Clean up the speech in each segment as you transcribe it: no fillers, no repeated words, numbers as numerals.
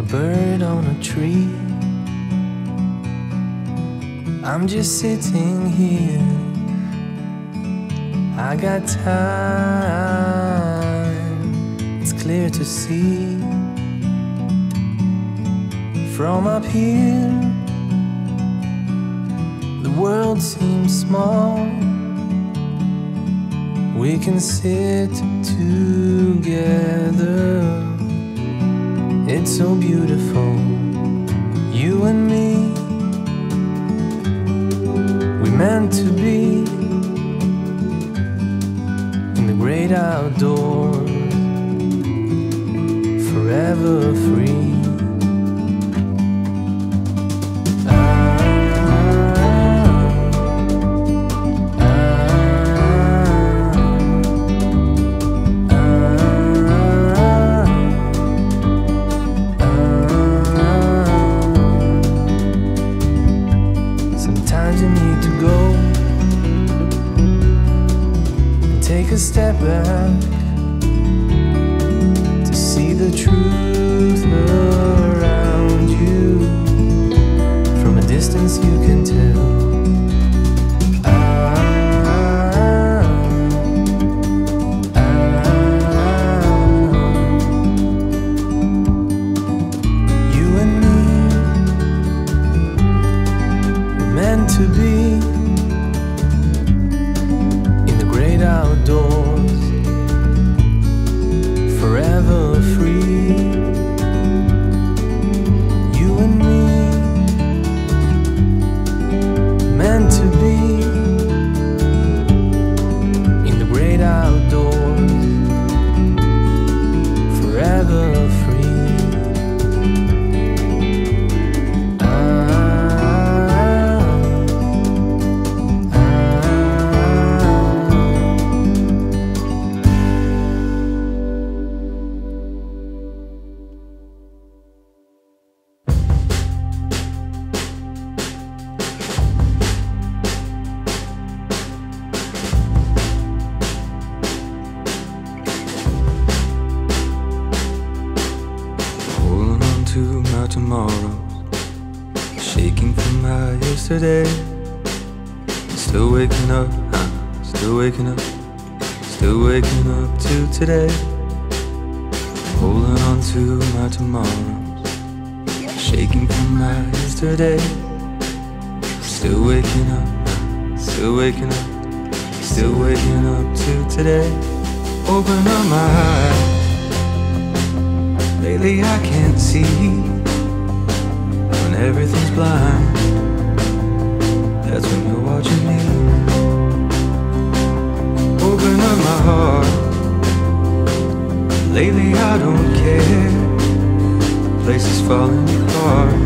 bird on a tree. I'm just sitting here. I got time, it's clear to see. From up here, the world seems small. We can sit together. It's so beautiful, you and me. We meant to be in the great outdoors, forever free. Take a step back to see the truth around you. From a distance you can tell. You and me were meant to be outdoors, forever free. You and me, meant to be in the great outdoors, forever free. My tomorrows, shaking from my yesterday. Still waking up, still waking up, still waking up to today. Holding on to my tomorrows, shaking from my yesterday. Still waking up, still waking up, still waking up to today. Open up my eyes. Lately I can't see, when everything's blind. That's when you're watching me. Open up my heart. Lately I don't care. Places falling apart.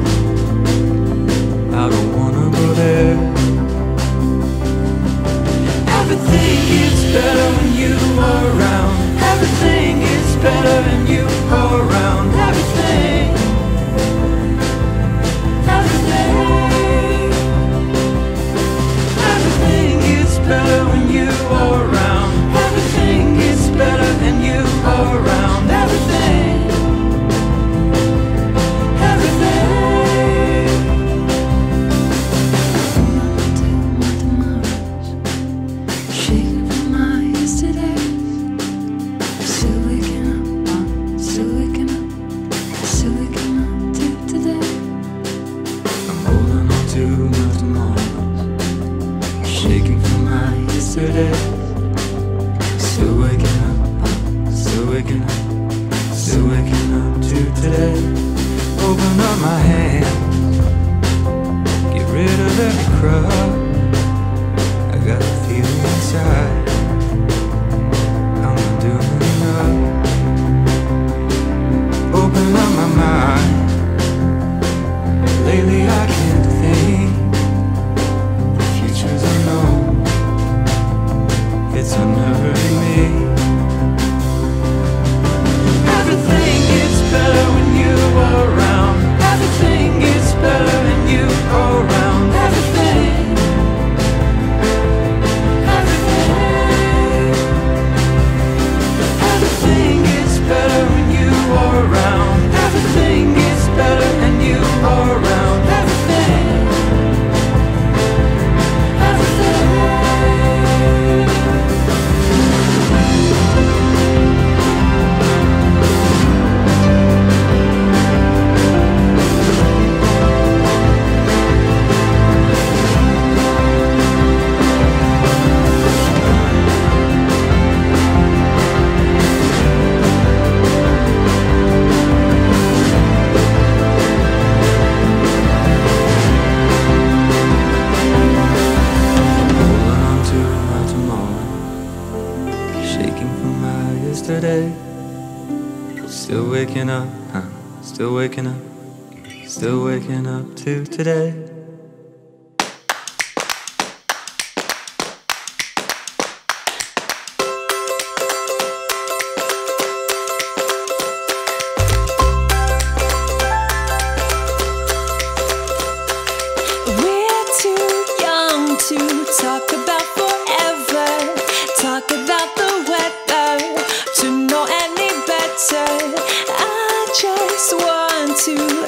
I don't wanna go there. Everything gets better when you are around. Everything is better when you are around. Everything, everything, everything gets better when you are around. Everything gets better when you are around. Everything, everything. Shaking from my yesterday. Still waking up, still waking up, still waking up to today. I'm holding on to my tomorrows, shaking from my yesterday. Still waking up, still waking up, still waking up to today. Open up my hand, get rid of every crowd. I got a feeling inside. Open up my mind. Lately I can't think. The future's unknown. It's unnerving me. Everything gets better when you are around. Everything gets Still waking up to today. We're too young to talk about forever, talk about the weather, to know any better. I just want to